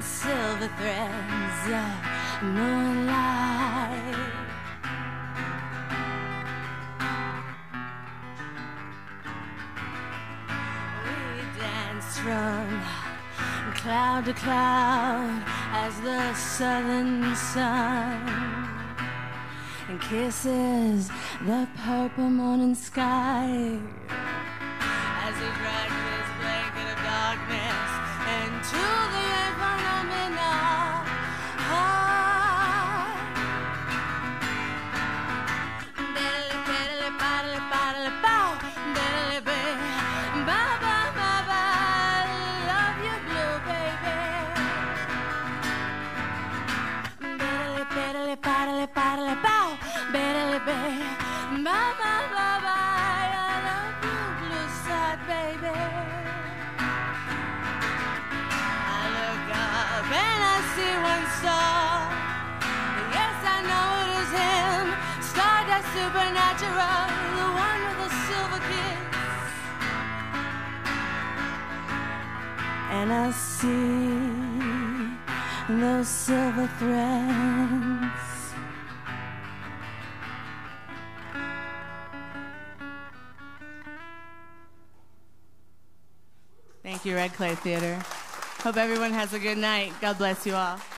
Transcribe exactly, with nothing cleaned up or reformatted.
silver threads of moonlight. We danced from cloud to cloud as the southern sun and kisses the purple morning sky as he dragged his blanket of darkness into the phenomenal heart. Diddly diddly boddly boddly bow, diddly ba ba ba ba ba. Love you, blue baby. Diddly diddly boddly boddly bow, diddly ba ba ba ba ba. I love you, blue side baby. And I see one star. Yes, I know it is him. Stardust supernatural, the one with the silver kiss. And I see those silver threads. Thank you, Red Clay Theater. Hope everyone has a good night. God bless you all.